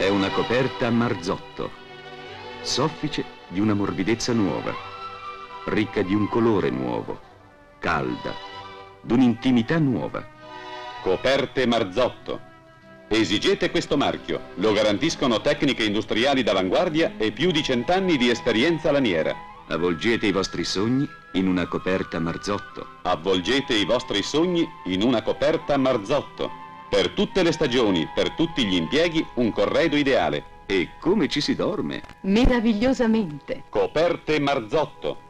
È una coperta a marzotto, soffice di una morbidezza nuova, ricca di un colore nuovo, calda, d'un'intimità nuova. Coperte Marzotto. Esigete questo marchio. Lo garantiscono tecniche industriali d'avanguardia e più di 100 anni di esperienza laniera. Avvolgete i vostri sogni in una coperta marzotto. Avvolgete i vostri sogni in una coperta Marzotto. Per tutte le stagioni, per tutti gli impieghi, un corredo ideale. E come ci si dorme? Meravigliosamente. Coperte Marzotto.